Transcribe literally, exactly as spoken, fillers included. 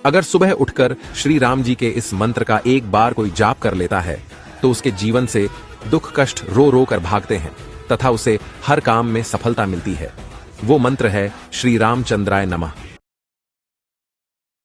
अगर सुबह उठकर श्री राम जी के इस मंत्र का एक बार कोई जाप कर लेता है तो उसके जीवन से दुख कष्ट रो रो कर भागते हैं तथा उसे हर काम में सफलता मिलती है। वो मंत्र है श्री रामचंद्राय नमः।